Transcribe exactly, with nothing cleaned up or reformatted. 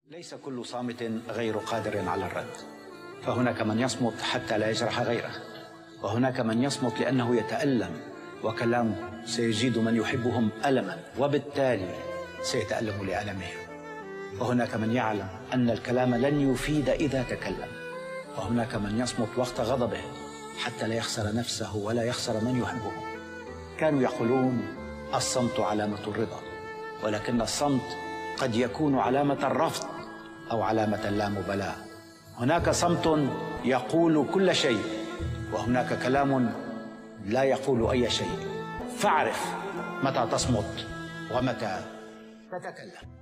ليس كل صامت غير قادر على الرد، فهناك من يصمت حتى لا يجرح غيره، وهناك من يصمت لأنه يتألم وكلامه سيجيد من يحبهم ألما وبالتالي سيتألم لألمهم، وهناك من يعلم أن الكلام لن يفيد إذا تكلم، وهناك من يصمت وقت غضبه حتى لا يخسر نفسه ولا يخسر من يحبه. كانوا يقولون الصمت علامة الرضا، ولكن الصمت قد يكون علامة الرفض أو علامة اللامبالاة. هناك صمت يقول كل شيء، وهناك كلام لا يقول أي شيء. فاعرف متى تصمت ومتى تتكلم.